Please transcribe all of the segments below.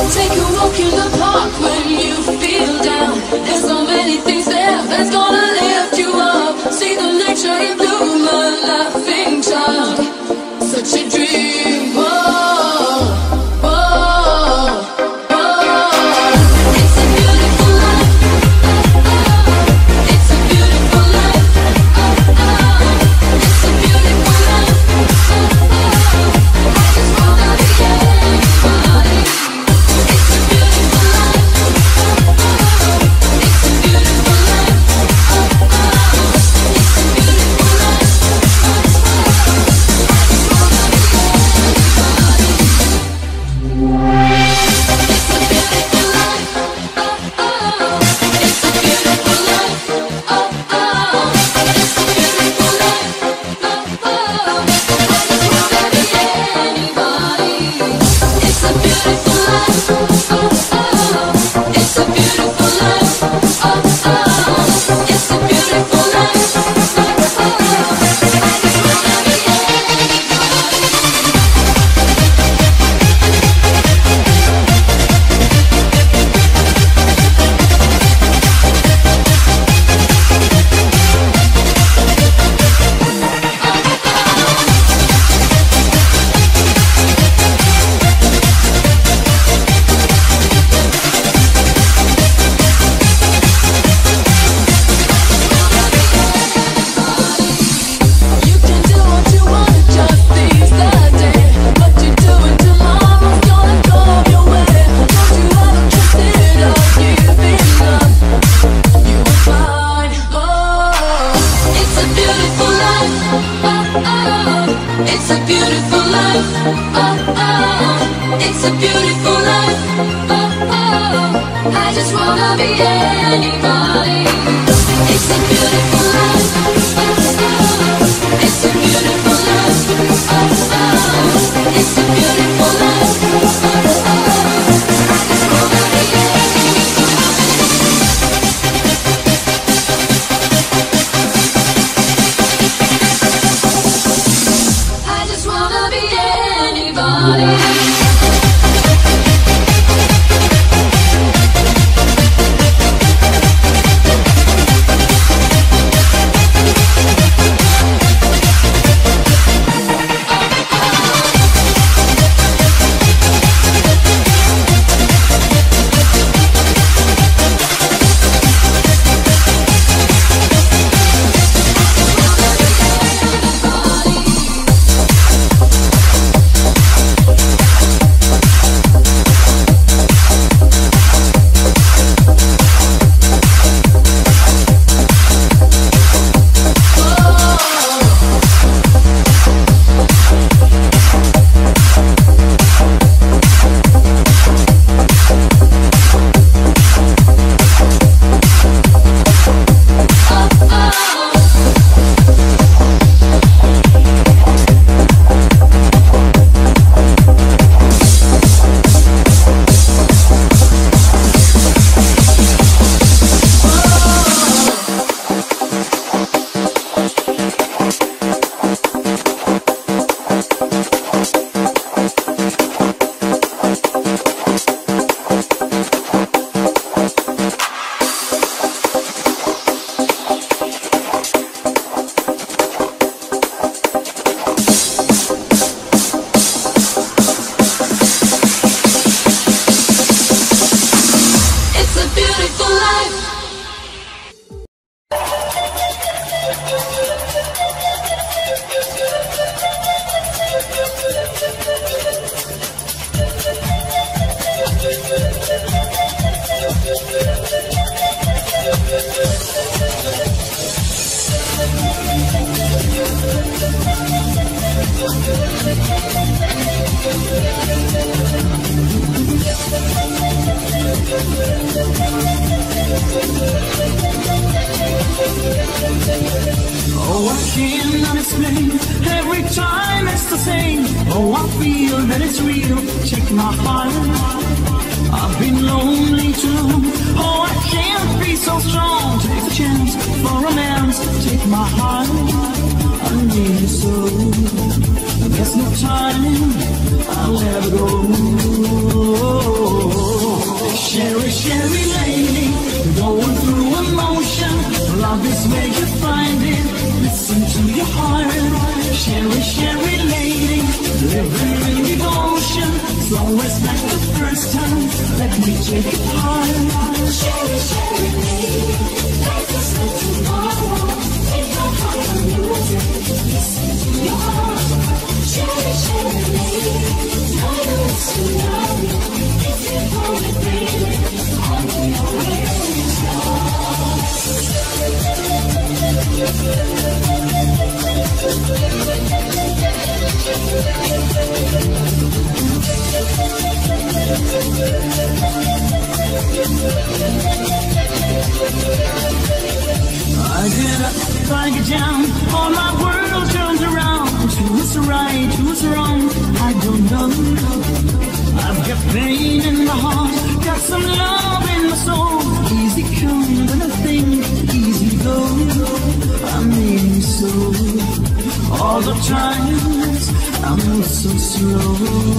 Take a walk in the park when you feel down. There's so many things there that's gonna lift you up. See the nature in bloom, a laughing child. Such a dream. Whoa, whoa, whoa. It's a beautiful life. It's a beautiful life. It's a beautiful life. I just wanna be anybody. It's a beautiful life. It's a beautiful life. It's a beautiful life. It's a beautiful life. It's a beautiful life. I just wanna be anybody. It's a beautiful life. It's a beautiful life. It's a beautiful life. I just wanna be I just wanna be anybody. Oh, I cannot explain. Every time it's the same. Oh, I feel that it's real. Check my heart. I've been lonely too. Oh, I can't be so strong. Take a chance for romance. Take my heart. I need you so. There's no time. I'll never go. Sherry, Sherry lady, going through emotion. Love is where you find it. Listen to your heart. Sherry, Sherry lady, living in devotion. It's always like the first time. Let me take it hard. Sherry, Sherry lady, life is like tomorrow. Take my heart on music. Listen to your heart. Sherry, Sherry lady, I know it's too long. If you want it, baby, I'll be your way. I get up, I get down, all my world turns around. Who's right, who's wrong, I don't know. I've got pain in my heart, got some love in my soul. Easy come when I think, easy go. I mean so. All the times I move so slow.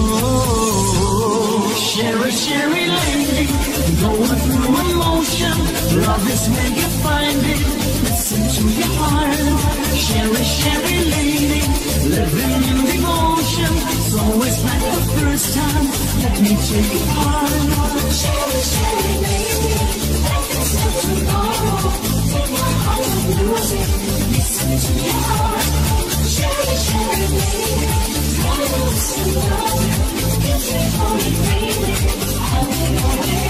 Sherry, Sherry lady, going through emotion. Love is where you find it. Listen to your heart. Sherry, Sherry lady, living in devotion. It's always like the first time. Let me take it hard. Sherry, Sherry lady, life is like tomorrow. Take my heart and lose it. Listen to your heart. Sherry, Sherry lady, I know it's too long. If you want it, baby, I'll be your way.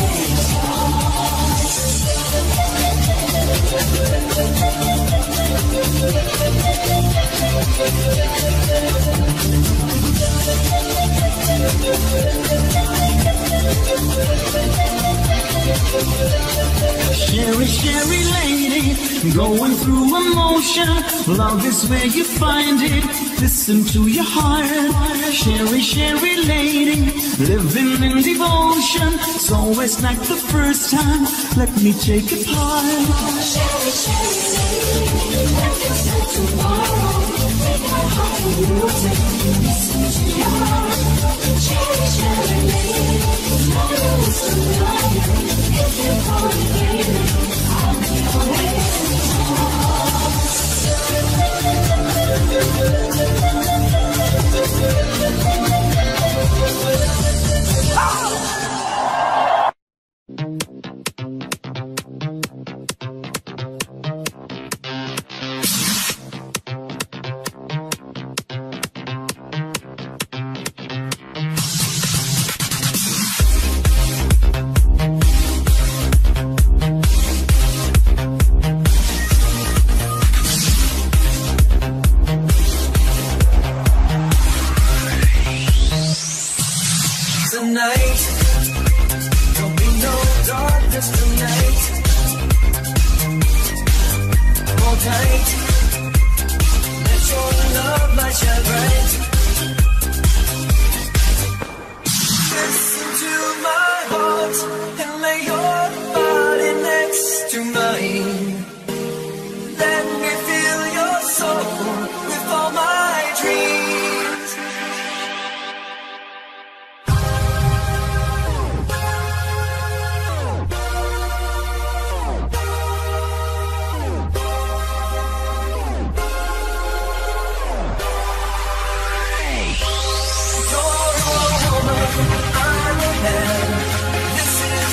Sherry, Sherry lady, going through emotion. Love is where you find it. Listen to your heart. Sherry, Sherry lady, living in devotion. It's always like the first time. Let me take it hard. Sherry, Sherry lady, life is like tomorrow. Take my heart and lose it. Listen to your heart. Sherry, Sherry lady, I know it's too long. If you want it, baby, I'll be your way. Tonight, there'll be no darkness tonight. Hold tight, let your love light shine bright. Listen to my heart and lay your body next to mine. Let me fill your soul with all my dreams. This is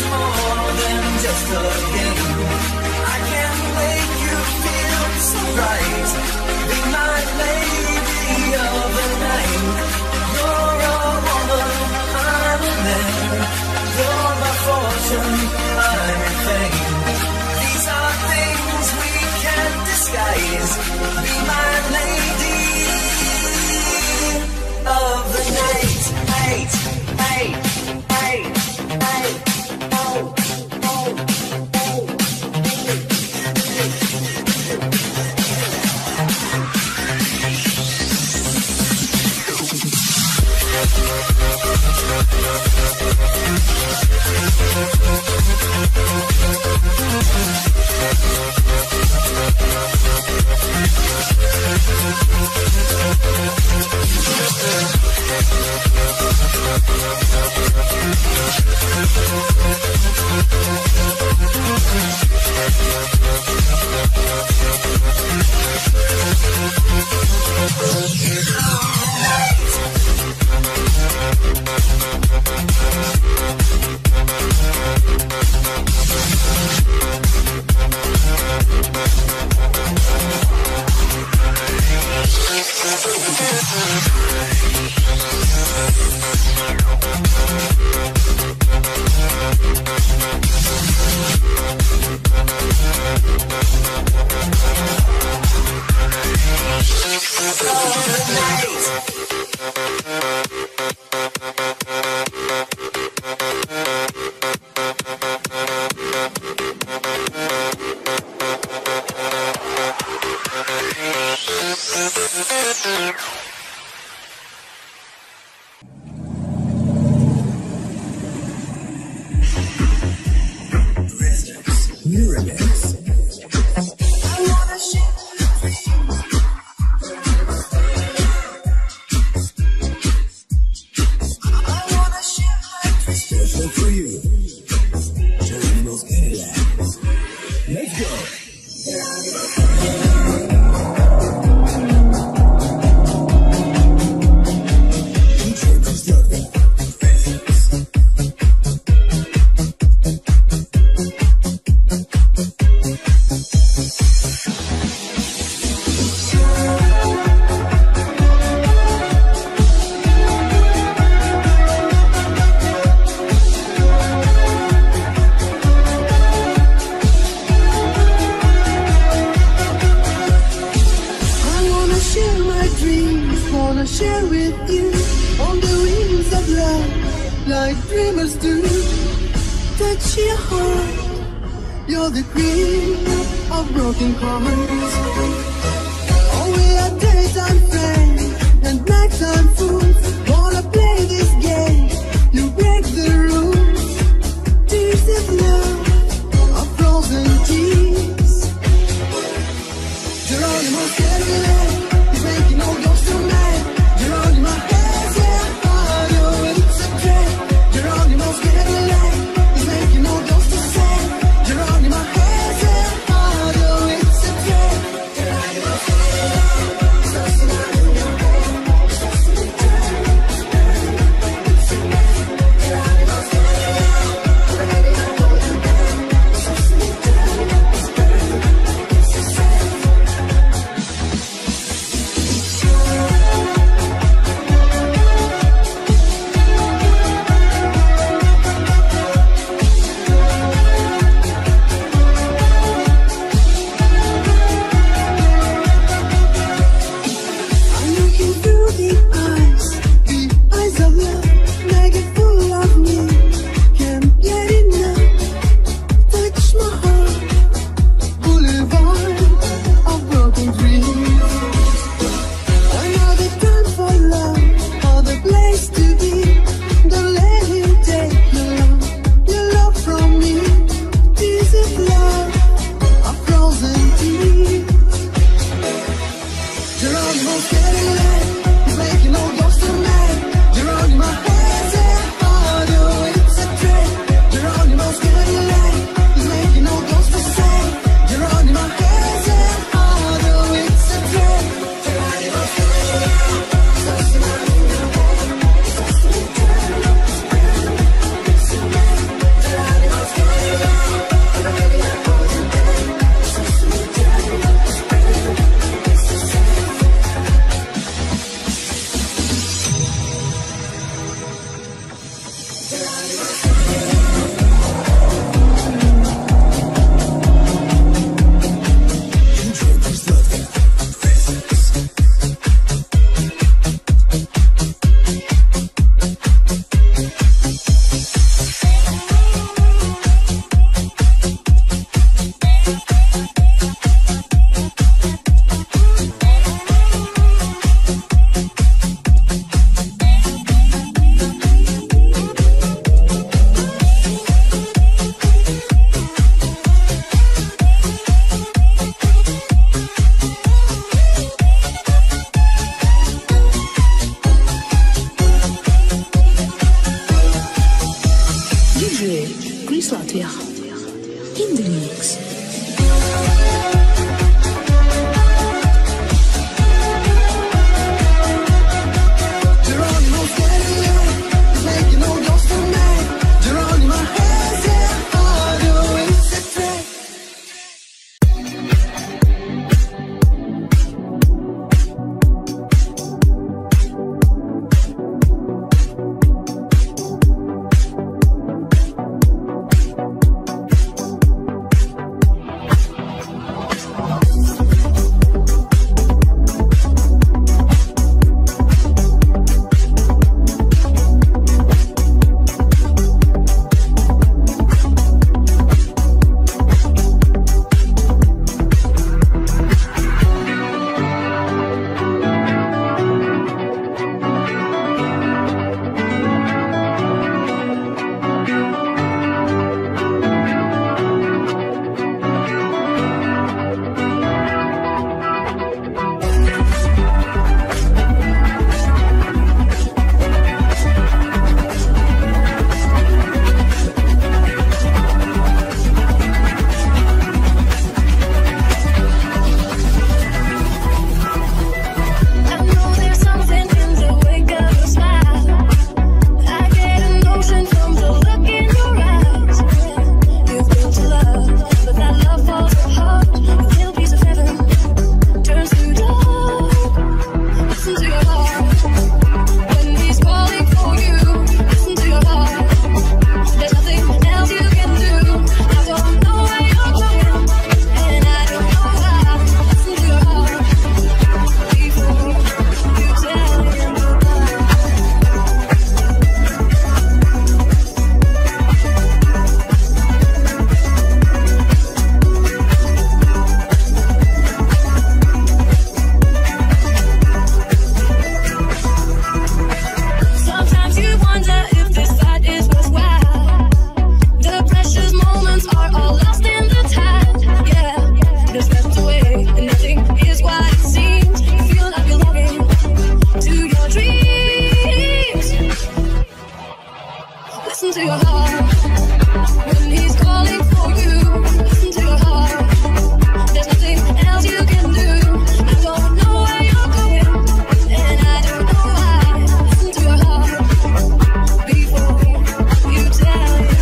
Listen to your heart when he's calling for you. Listen to your heart. There's nothing else you can do. I don't know where you're going, and I don't know why. Listen to your heart before you tell him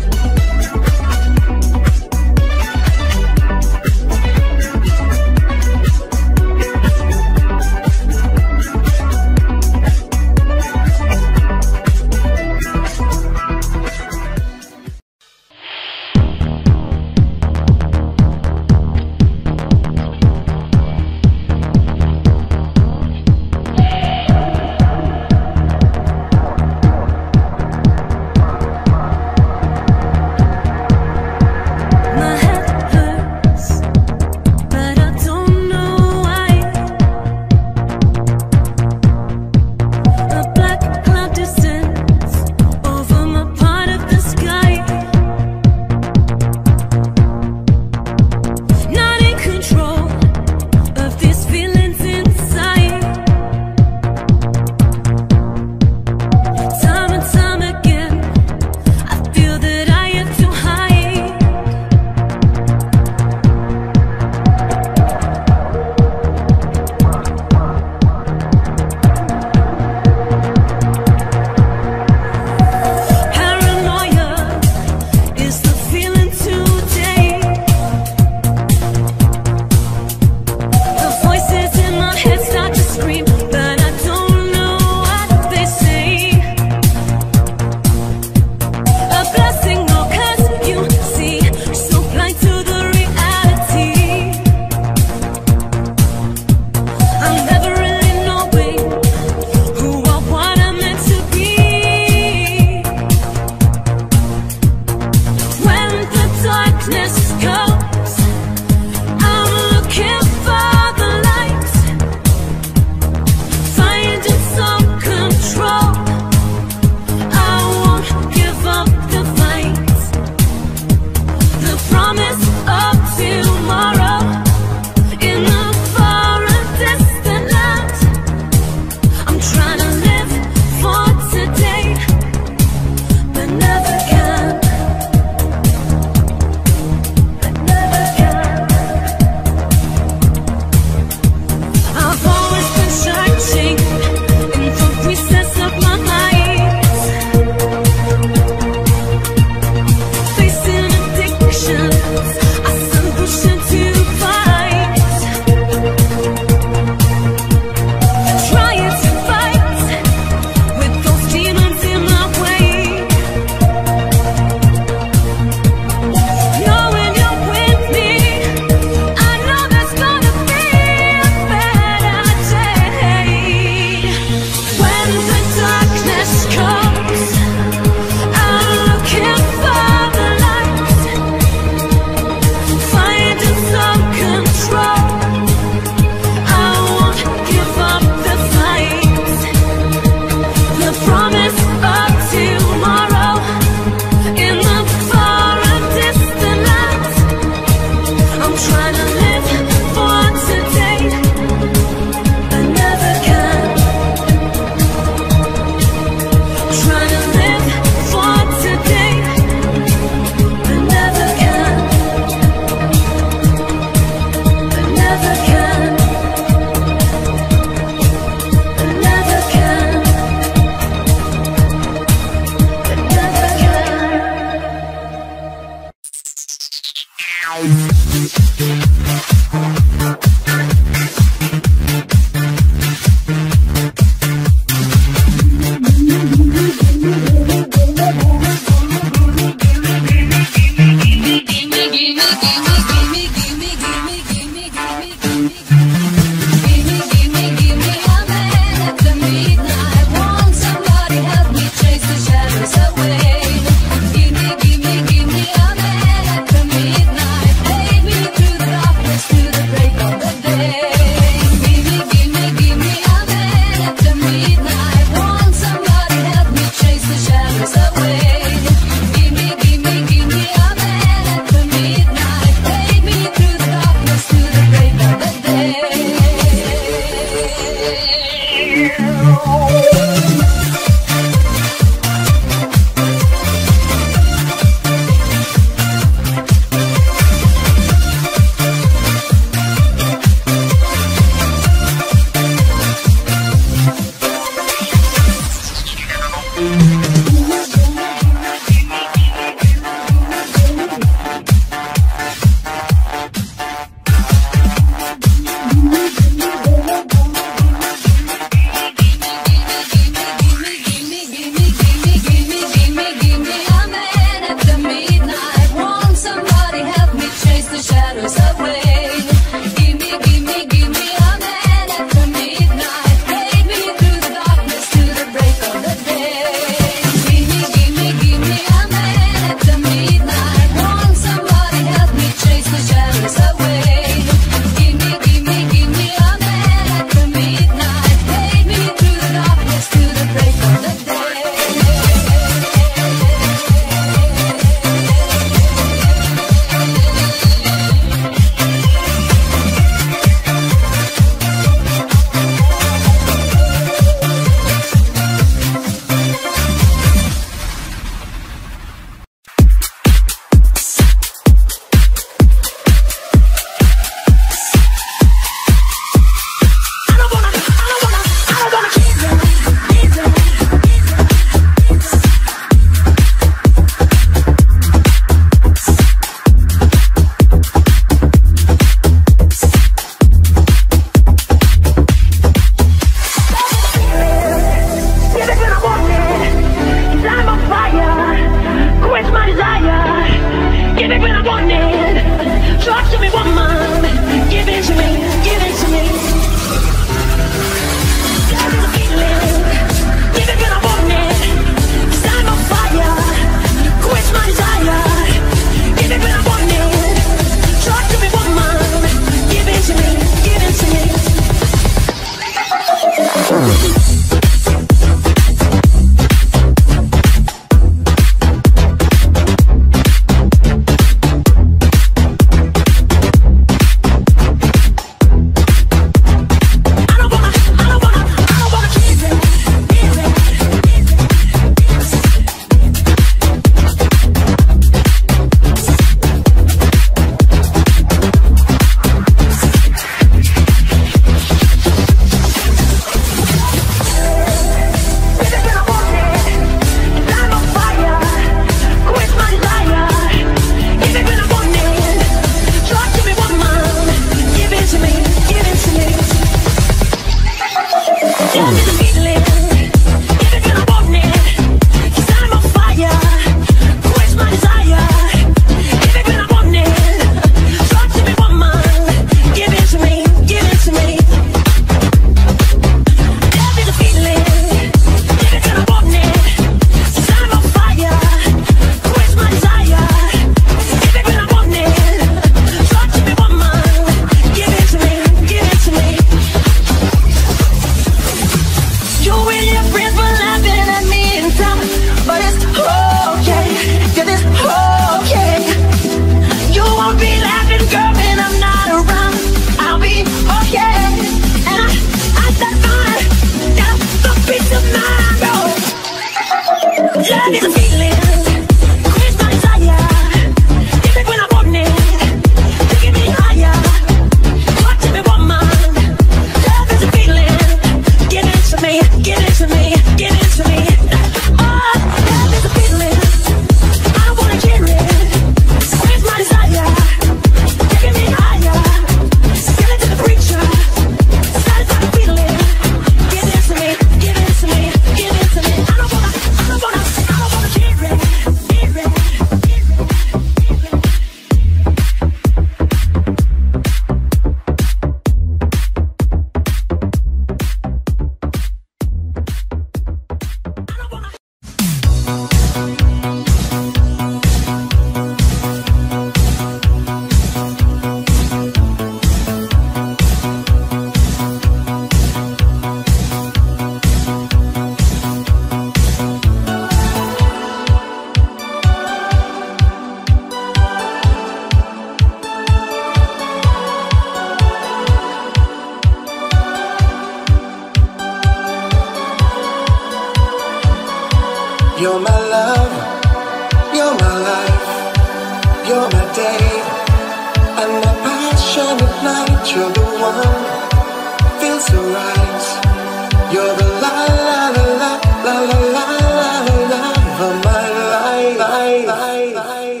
You're my love, you're my life, you're my day, and my passion at night. You're the one, feels so right. You're the la la la la la la la la la of my life.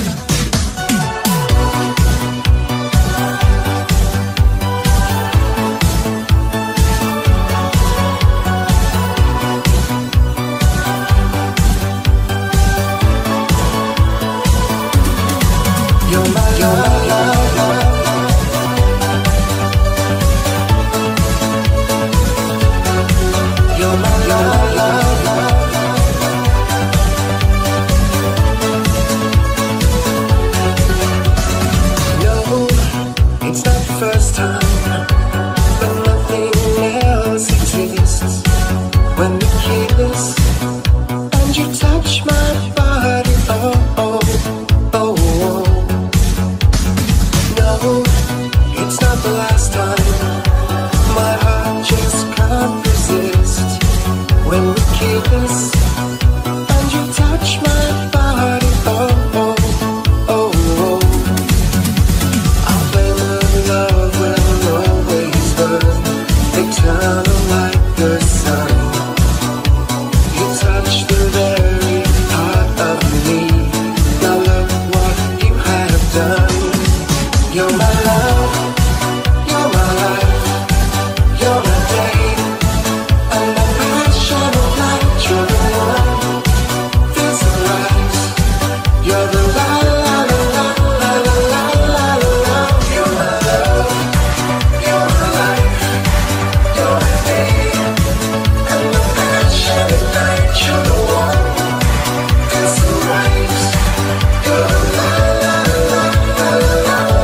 You're my love. You're my love. No, it's not the first time, but nothing else exists. When we kiss and you touch my body, oh, oh, oh, oh. No, it's not the last time. My heart just can't resist. When we kiss and you touch my body, oh, oh, oh, oh. Our flame of love will always burn, eternal like the sun. You touch the very heart of me. Now look what you have done. You're my love, you're my life, you're my day, and my passion of night. You're the one, feels so right. You're the la la la la la la la la la. You're my love, you're my life, you're my day, and my passion of night. You're the one, feels so right. You're the la la la la la la.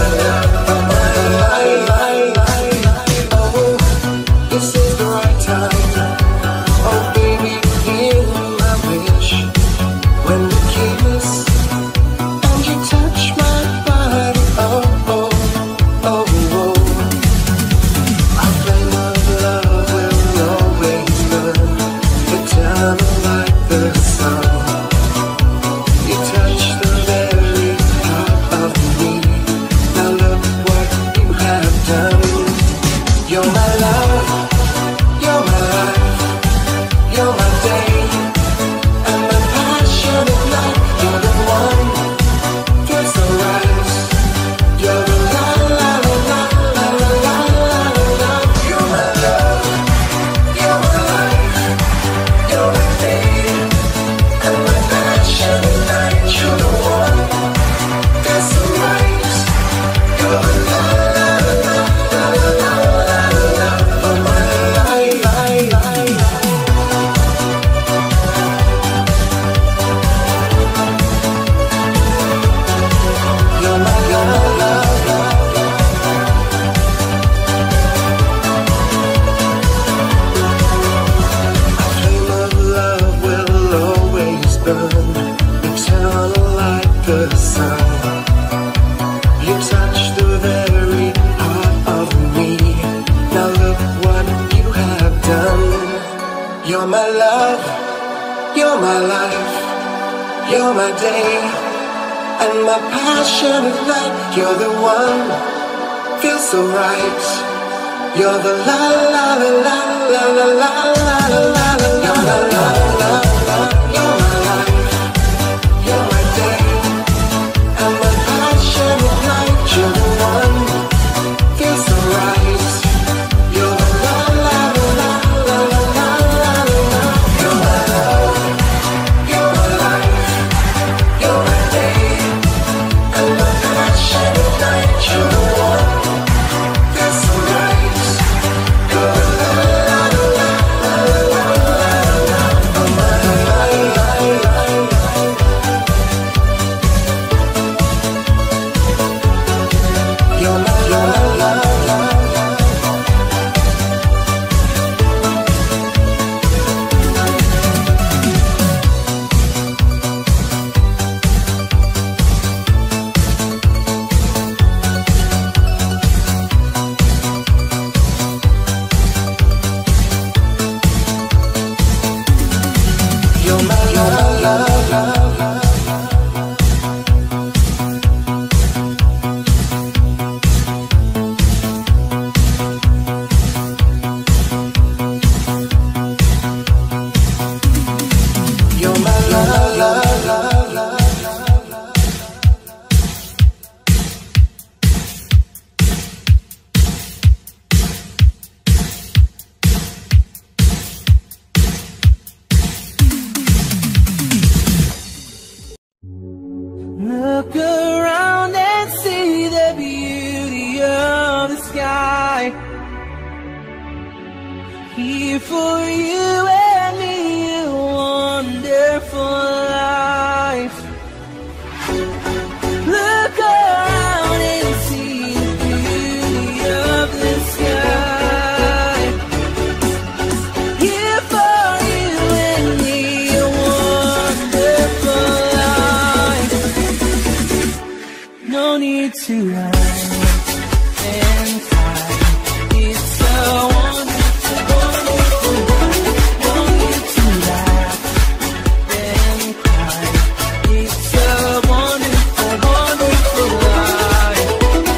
This is the right time. Oh baby, hear my wish. When we kiss and you touch my body, oh, oh, oh, oh. Our flame of love will always burn, eternal like the sun. You touch the very heart of me. Now look what you have done. You're my love, you're my life, you're my day, and my passion at night. You're the one, feels so right. You're the la la la la la la la la la. You're my love, you're my life, you're my day, and my passion at night. You're the one, feels so right. You're the la la la la la la of my life. You're my love. Our flame of love will always burn, eternal like the sun. You touch the very heart of me. Now look what you have done. You're my love, you're my life, you're my day, and my passion at night. You're the one, feels so right. You're the la la la la la la la la la la. You're my love, you're my life, you're my day, and my passion at night. You're the one, feels so right. You're the la la la la la la la la. You're my love, you're my life, you're my day, and my passion at night. You're the one, feels so right. You're the la la la la la la. sky. Here for you and me, a wonderful life. Look around and see the beauty of the sky. Here for you and me, a wonderful life. No need to run and hide. It's a wonderful, wonderful life. No need to laugh and cry. It's a wonderful, wonderful life.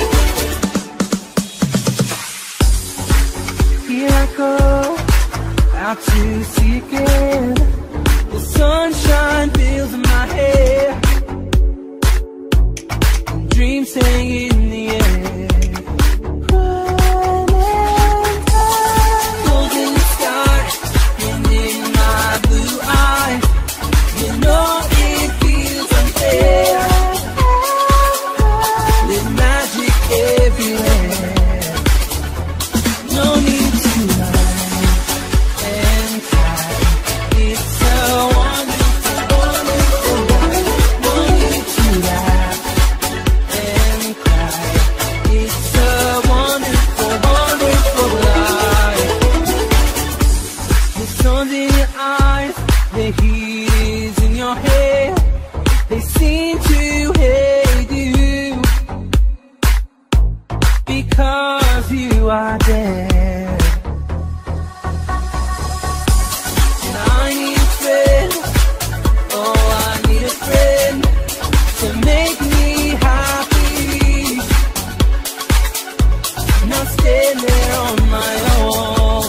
Here I go, out to sea again. The sunshine fills my hair, and dreams hang in the air. Golden sky, and in my blue eyes, you know it feels unfair. There's magic everywhere. No need to run and hide. It's a wonderful, wonderful life. No need to laugh and cry. It's a wonderful, wonderful life. The sun's in your eyes, the heat is in your hair. They seem to hate you because you are there. And I need a friend, oh I need a friend to make me happy, not stand there on my own.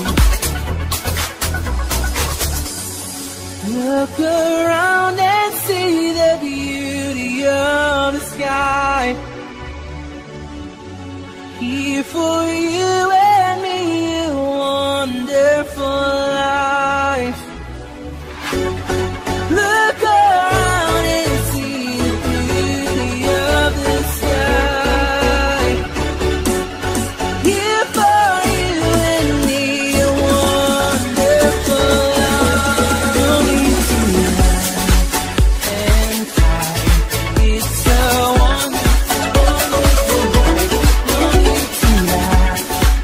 Look around and see the beauty of the sky. Here for you and me, a wonderful life. Look around and see the beauty of the sky. Here for you and me, a wonderful life. No need to run and hide. It's a wonderful, wonderful life. No need to laugh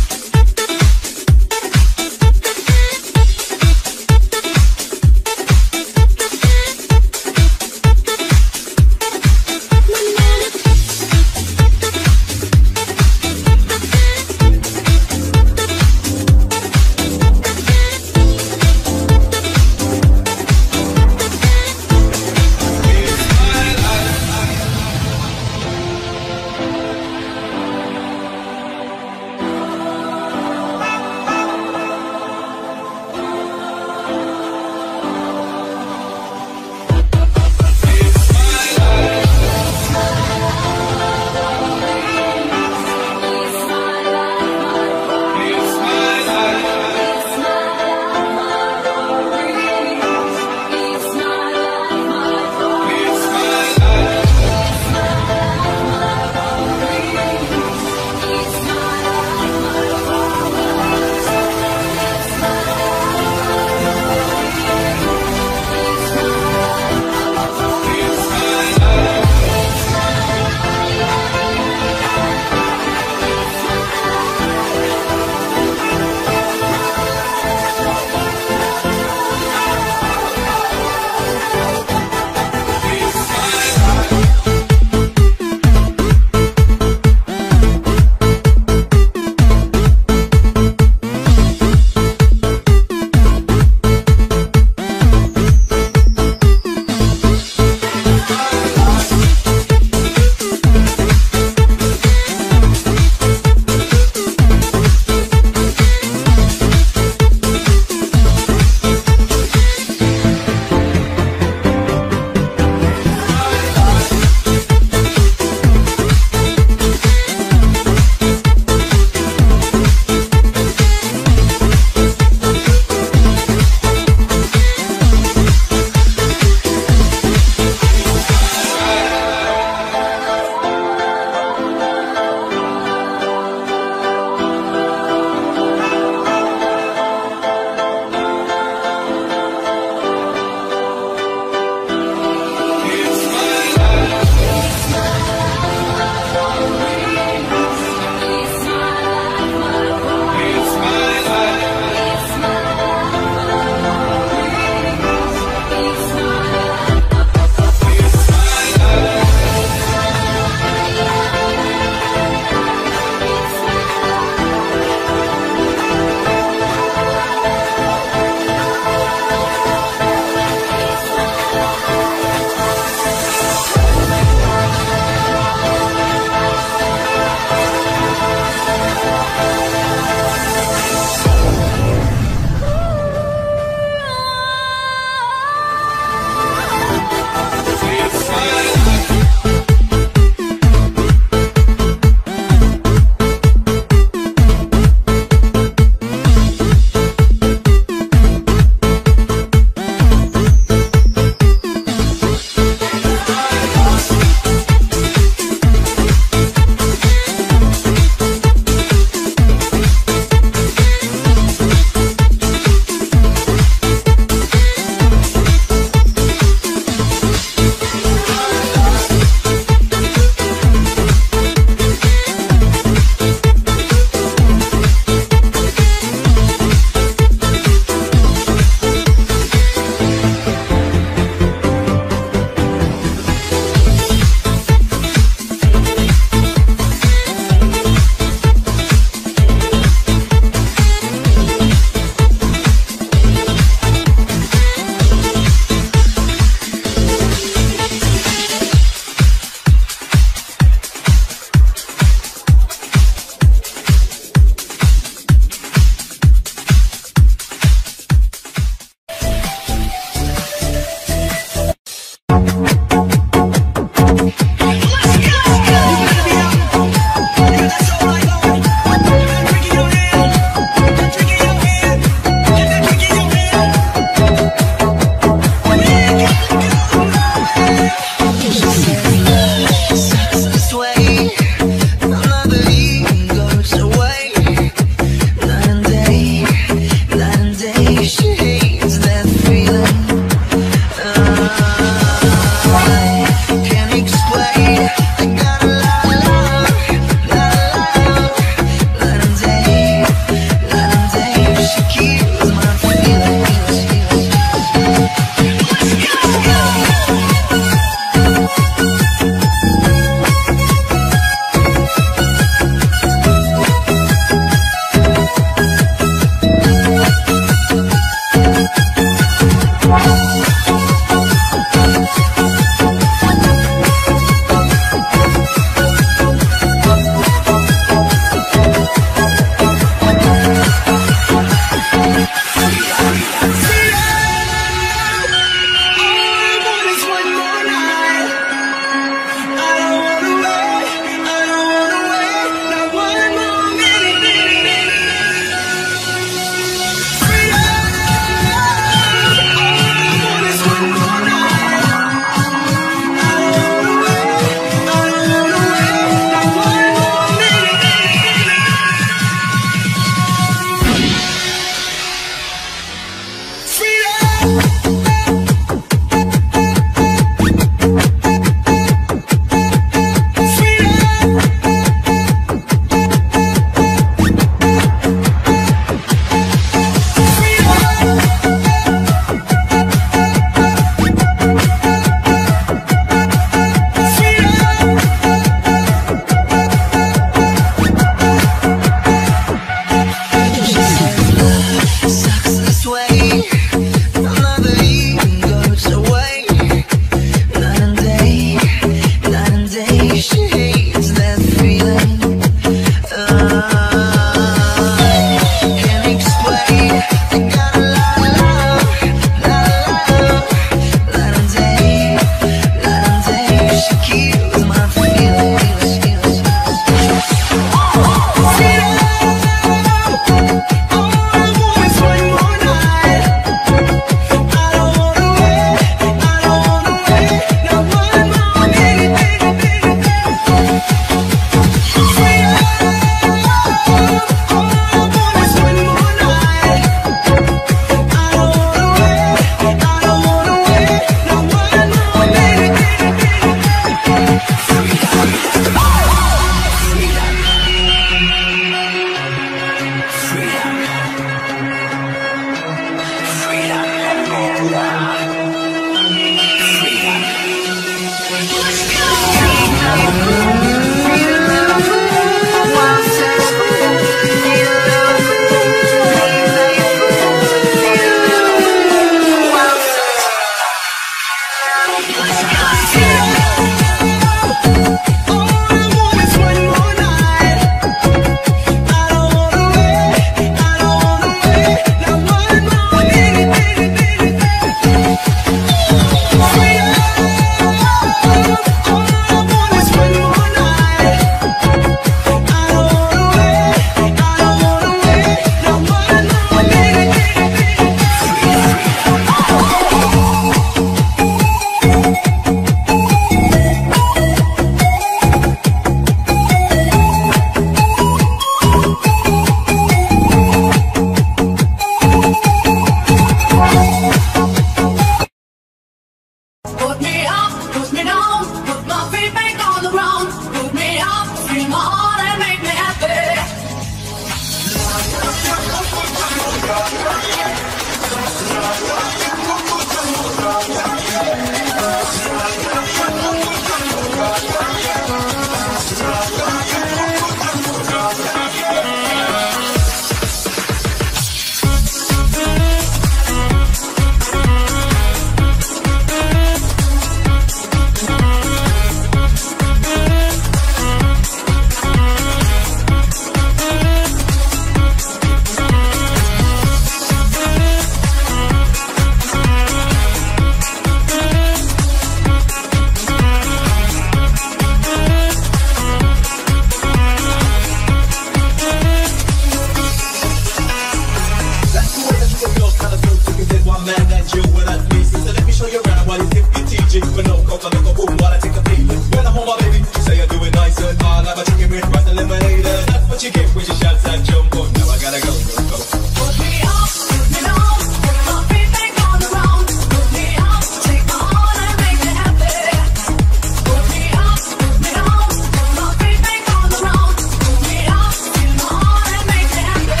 up a little boom while I take a peek. When I hold my baby, she say I do it nice and hard like a chicken with rice and lemonade. That's what you get when you shout and jump on. Now I gotta go, go, go. Put me up, put me down, put my feet back on the ground. Put me up, take my heart and make me happy. Put me up, put me down, put my feet back on the ground. Put me up, feel my heart and make me happy.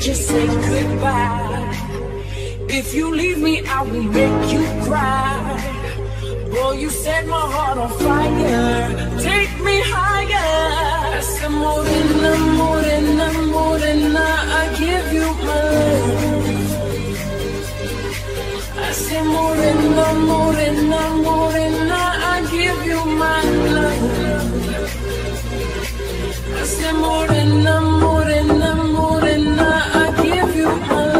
just say goodbye. If you leave me, I will make you cry. Boy, you set my heart on fire. Take me higher. Essa morena, morena, morena, I give you my love. I say morena, morena, morena, I give you my love. I say morena, morena, morena, I give you my love.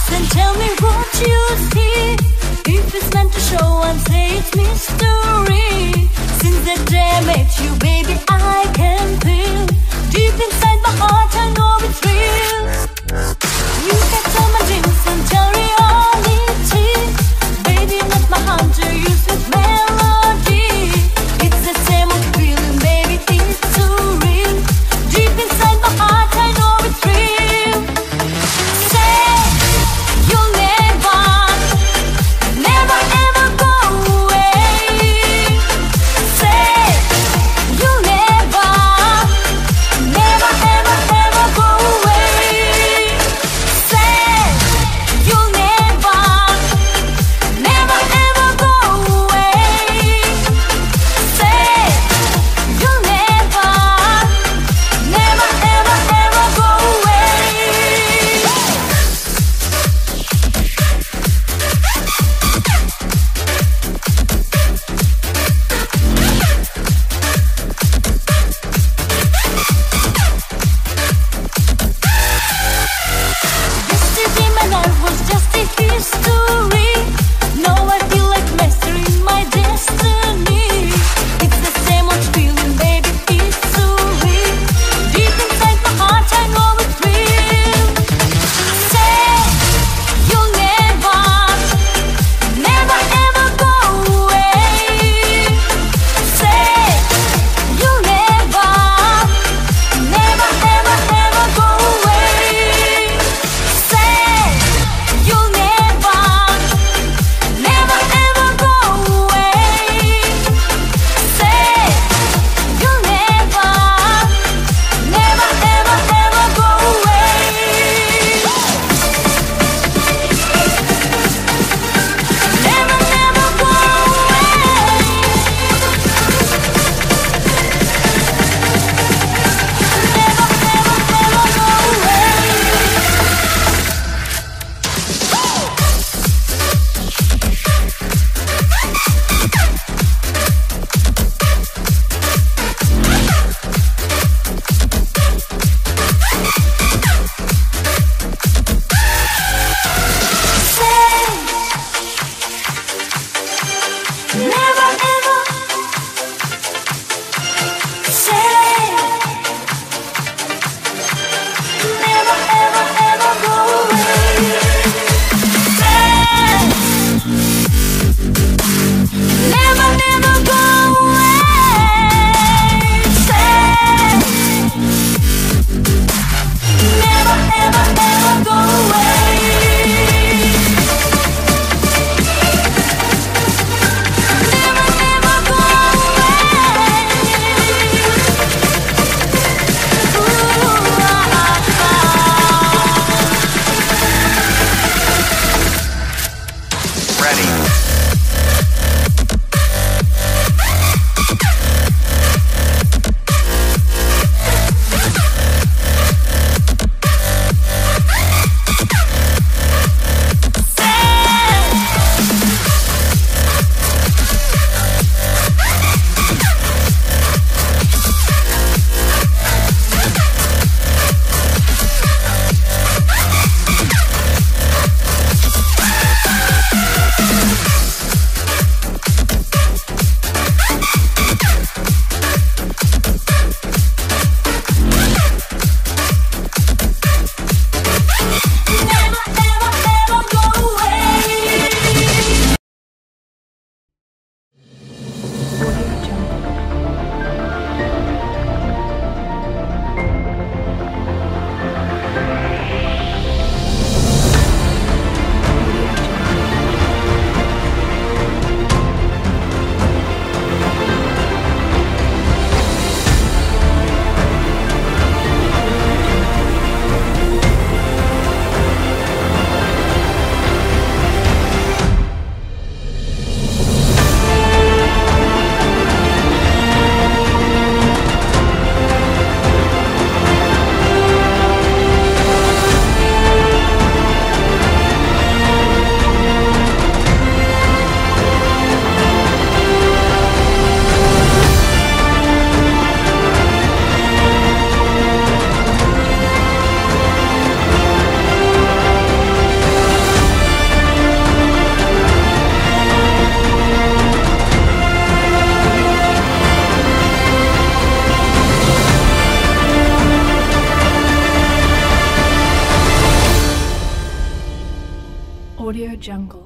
then tell me what you see. If it's meant to show, I'll say it's mystery. Since the day I met you, baby, I can feel deep inside my heart, I know it's real. You can tell my dreams and tell reality. Baby, let my heart to you sweet melody. It's the same old feeling, baby, it's too real. Deep inside my heart, I know it's real. Say you'll never, never ever go away. Say you'll never, never Audio Jungle.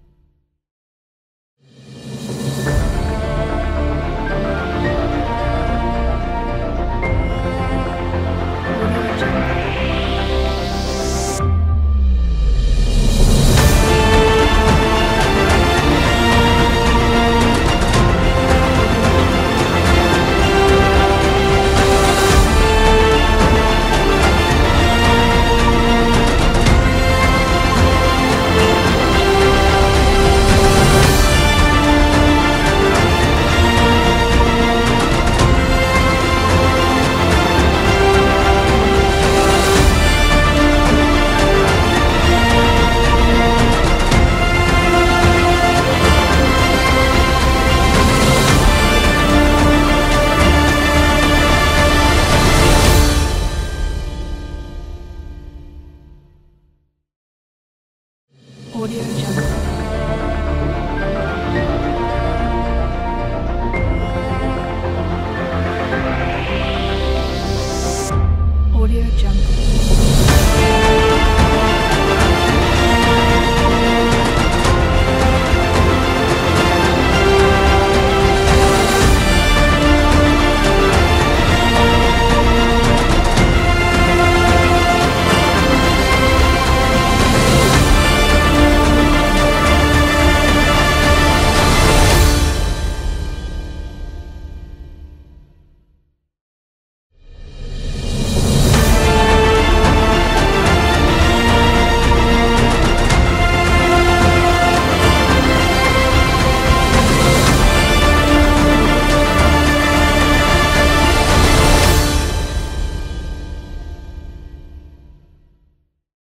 Audio Jungle. Audio Jungle.